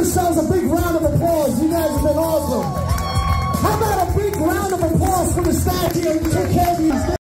yourselves a big round of applause. You guys have been awesome. How about a big round of applause for the staff here who took care of these